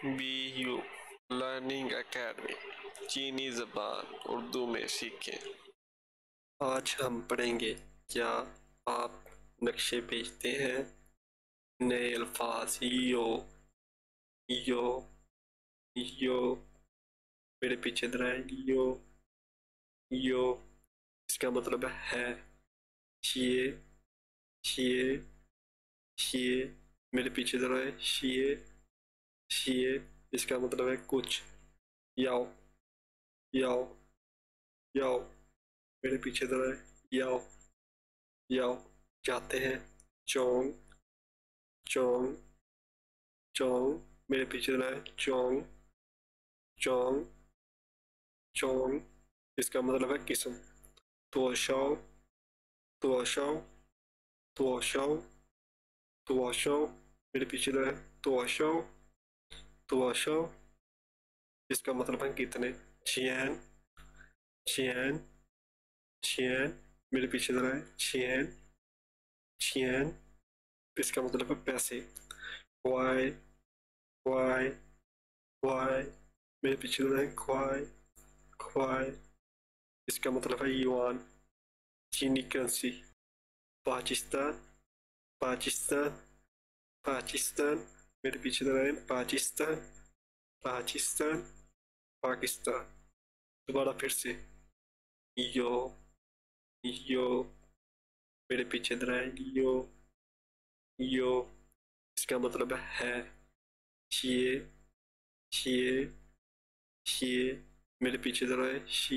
BU learning academy चीनी ज़बान उर्दू में सीखें। आज हम पढ़ेंगे क्या आप नक्शे भेजते हैं। नए अल्फाज यो यो यो, मेरे पीछे दोहराए यो, इसका मतलब है ये ये ये, मेरे पीछे दोहराए ये, इसका मतलब है कुछ। याओ याओ याओ, मेरे पीछे दोहराए याओ याओ, जाते हैं। चोंग चोंग चोंग, मेरे पीछे दोहराए चोंग चोंग चोंग, इसका मतलब है किस्म। तुआशाओ तुआशाओ तुआशाओ तुआशाओ, मेरे पीछे दोहराए तुआशाओ तुआशाओ, इसका मतलब है कितने। छियन छियन छियन, मेरे पीछे दोहराए छियन छियन, इसका मतलब है पैसे। क्वाई क्वाई क्वाई, मेरे पीछे दोहराए क्वाई क्वाई, इसका मतलब है युआन, चीनी करेंसी। पाकिस्तान पाकिस्तान पाकिस्तान, मेरे पीछे दोहराए पाकिस्तान पाकिस्तान पाकिस्तान, दोबारा फिर से यो यो, मेरे पीछे दोहराए यो, इसका मतलब है ये ये ये, मेरे पीछे दोहराए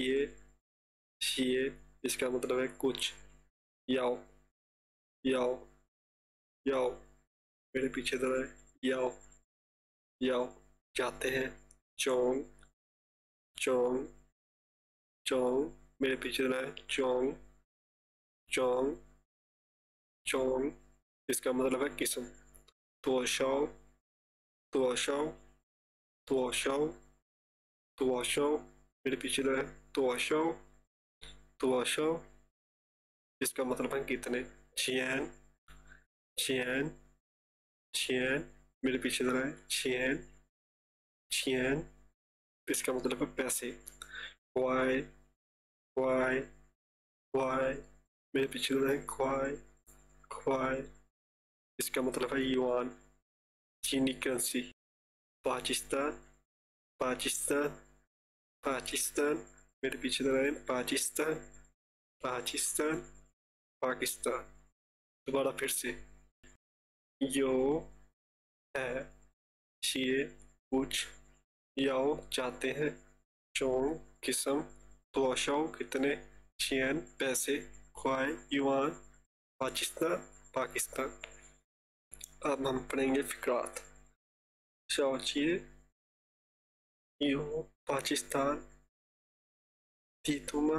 ये, इसका मतलब है कुछ। याओ याओ याओ, मेरे पीछे दोहराए याओ याओ, जाते हैं। चोंग चोंग चोंग, मेरे पीछे दोहराए चोंग चोंग चोंग, इसका मतलब है किस्म। तुआशाओ तुआशाओ तुआशाओ तुआशाओ, मेरे पीछे दोहराए तुआशाओ तुआशाओ, इसका मतलब है कितने। छियन छियन छियन, मेरे पीछे दोहराए छियन छियन, इसका मतलब है पैसे। क्वाई क्वाई क्वाई, मेरे पीछे दोहराए क्वाई क्वाई, इसका मतलब है युआन, चीनी करेंसी। पाकिस्तान पाकिस्तान पाकिस्तान, मेरे पीछे दोहराए पाकिस्तान पाकिस्तान पाकिस्तान, दोबारा फिर से यो है ये कुछ, याओ जाते हैं, चोंग किस्म, तुआशाओ कितने, छियन पैसे, ख्वाई युआन, पाकिस्तान पाकिस्तान। अब हम पढ़ेंगे फिक्रात। शाओचिए यो पाकिस्तान तीतुमा,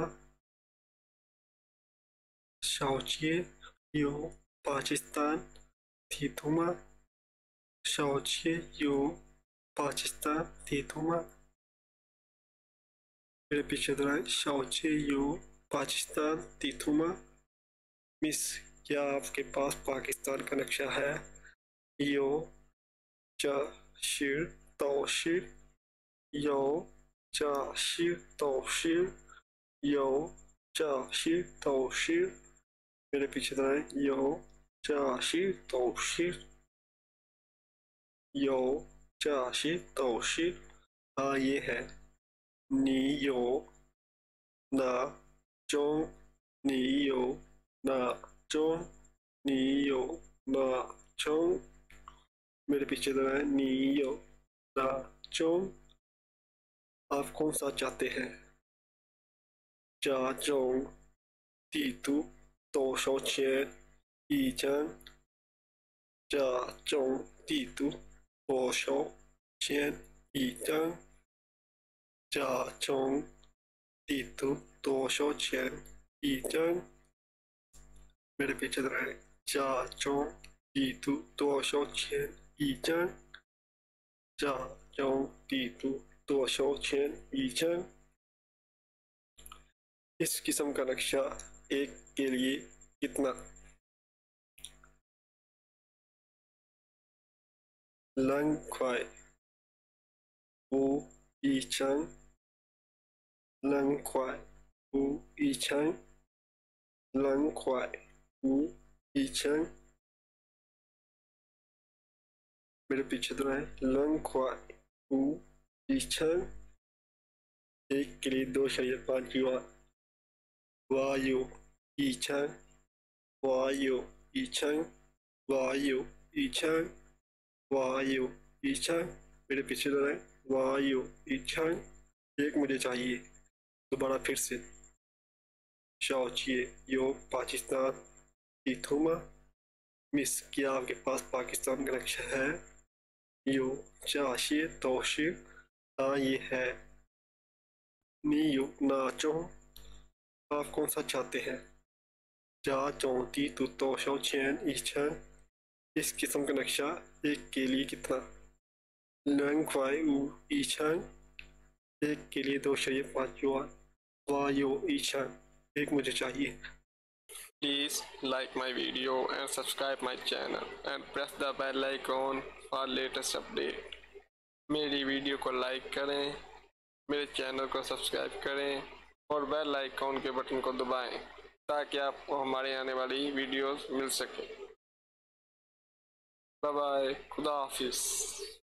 शाओचिए यो पाकिस्तान तीतुमा, शाओचिए यो पाकिस्तान तीतुमा, मेरे पीछे दोहराए शाओचिए यो पाकिस्तान तीतुमा। मिस, क्या आपके पास पाकिस्तान का नक्शा है। यो चाशिर तौशिर यो चाशिर तौशिर यो चाशिर तौशिर, मेरे पीछे दोहराए यो चाशिर तौशिर यो चाशिर तौशिर। हाँ ये है। नी यो ना चों नी यो ना चों नी यो ना चों, मेरे पीछे दोहराए नी यो ना चों, आप कौन सा चाहते हैं। जा चों तीतु तो शो छे ई चन, जा चों तीतु तो शो छे ई चन, जा चों तीतु तो शो छे ई चन, मेरे पीछे दोहराए जा चों तीतु तो शो छे ई चन, जा चों तीतु तो शो छे ई चन। इस किस्म का नक्शा एक के लिए कितना। लंग ख्वाई Wu Yicheng, Len Kuai, Wu Yicheng, Len Kuai, Wu Yicheng। मेरे पीछे तो है लन क्वाई wu yicheng। एक के लिए दो शरीर पांच युवा वायु yicheng वायु yicheng वायु yicheng वायु yicheng। मेरे पीछे तो है वायु yicheng। एक मुझे चाहिए। दोबारा फिर से शाओचिए यो पाकिस्तान तीथुमा। मिस क्या आपके पास पाकिस्तान का नक्शा है? यो चाशिए तोशी। हाँ ये है। नी यू नाचो। आप कौन सा चाहते हैं? जा चौंती तू तो शो चैन ईचन। इस किस्म का नक्शा एक के लिए कितना? लंग क्वाई ऊ ईचन। एक के लिए दो शरीर पांच युवा वायो ईचन। एक मुझे चाहिए। Please like my video and subscribe my channel and press the bell icon for latest update। मेरी वीडियो को लाइक करें, मेरे चैनल को सब्सक्राइब करें और बेल आइकॉन के बटन को दबाएं ताकि आपको हमारे आने वाली वीडियोस मिल सके। बाय बाय, खुदा हाफिज।